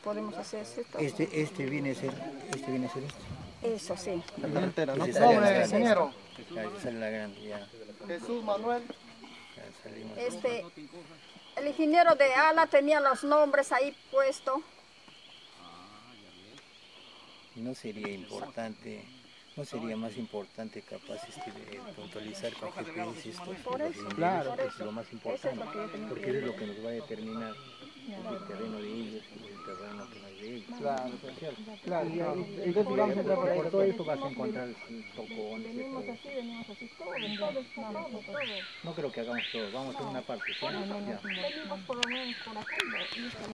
podemos hacer esto. Este viene a ser este. Eso sí. La delantera, ¿no? Ese sale la Nombre, grande. ingeniero. Claro, ese sale la grande, ya. Jesús Manuel. Ya salimos. El ingeniero de ala tenía los nombres ahí puestos. No sería importante, no sería más importante capaz de puntualizar con GPS esto, Por eso, claro, por es eso. lo más Eso importante, es lo que yo tenía porque que es lo que nos va a determinar el terreno de ellos y el terreno que no es de ellos. Claro, ¿No es cierto? claro. Entonces Por vamos a entrar por ahí. todo esto vas a encontrar tocones. Venimos así, todo. No creo que hagamos todo, vamos en una parte, ¿sí? Ya. Venimos por lo menos por acá.